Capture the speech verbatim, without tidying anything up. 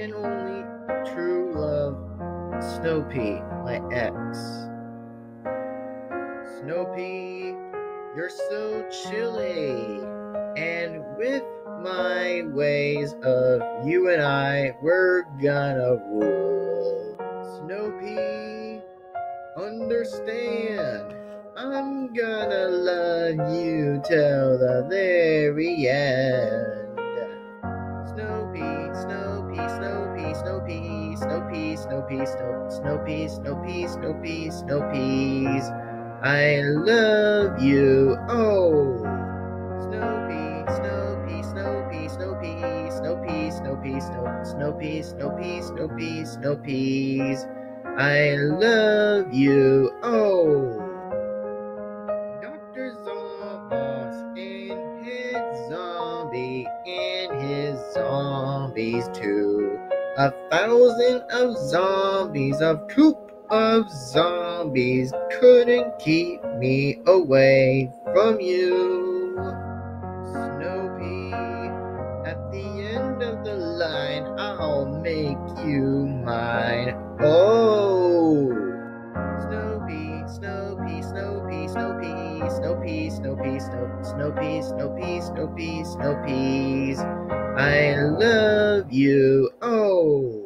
and only true love, Snoopy, my ex. Snoopy, you're so chilly, and with my ways of you and I, we're gonna rule. Snoopy, understand, I'm gonna love you till the very end. Snoopy, Snoopy, Snoopy, Snoopy, Snoopy, Snoopy, Snoopy, Snoopy, Snoopy, Snoopies. I love you, oh. Snoopy, Snoopy, Snoopy, Snoopy, Snoopy, Snoopy, Snoopy, Snoopy, Snoopy, Snoopies. I love you, oh. Doctor Zomboss and his zombie and his zombies too. A thousand of zombies, of troop of zombies couldn't keep me away from you. Snoopy, at the end of the line, I'll make you mine. Oh! Snoopy, Snoopy, Snoopy, Snoopy, Snoopy, Snoopy, Snoopy, Snoopy, Snoopy, Snoopies. I love you, oh!